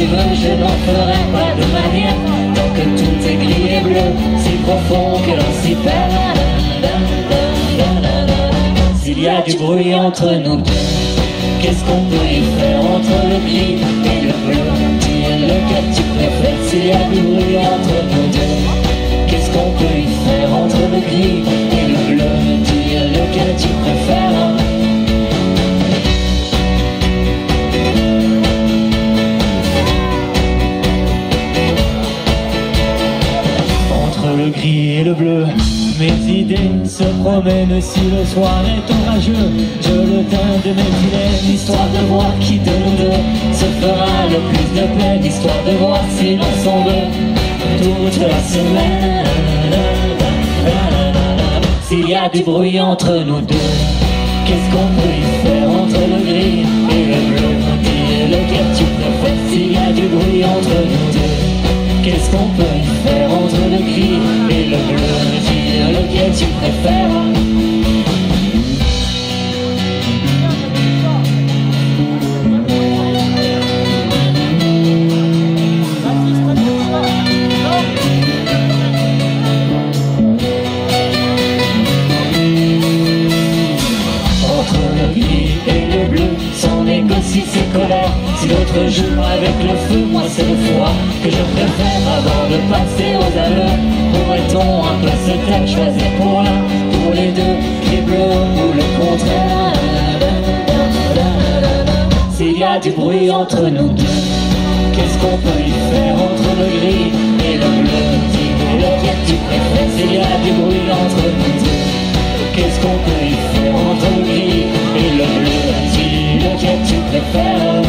veux, je n'en ferai pas de manière. Tant que tout est gris et bleu, si profond que l'on s'y perd. S'il y a du bruit entre nous deux, qu'est-ce qu'on peut y faire entre le gris et le bleu? Dis lequel tu préfères. S'il y a du bruit entre nous deux, qu'est-ce qu'on peut y faire entre le gris et le bleu? Dis lequel tu préfères. Entre le gris et le bleu, mes idées se promènent si le soir est orageux. Je le teins de mes filets, histoire de voir qui de nous deux se fera le plus de peine, histoire de voir si l'on s'en veut toute la semaine. S'il y a du bruit entre nous deux, qu'est-ce qu'on peut y faire entre le gris et le bleu? Dis lequel tu préfères. S'il y a du bruit entre nous deux, qu'est-ce qu'on peut y faire entre le gris et le bleu? Dis lequel tu préfères. Entre le gris et le bleu, s'en négocie ses colères. Si l'autre joue avec le feu, moi c'est le froid que je préfère avant de passer aux aveux. Pourrait-on un peu se taire, choisir pour l'un, pour les deux, les bleus ou le contraire? S'il y a du bruit entre nous deux, qu'est-ce qu'on peut y faire entre le gris et le bleu? Dis lequel tu préfères. S'il y a du bruit entre nous deux, qu'est-ce qu'on peut y faire entre le gris et le bleu? Dis lequel tu préfères.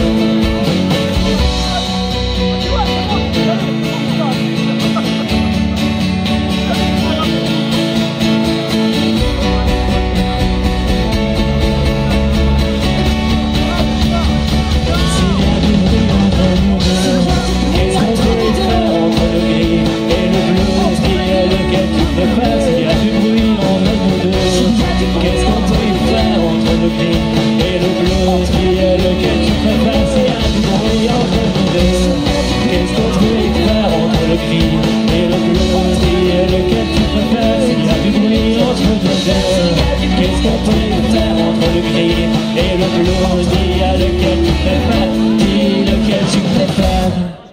Qu'est-ce qu'on peut faire entre le gris et le bleu? Dis lequel tu préfères. Dis lequel tu préfères.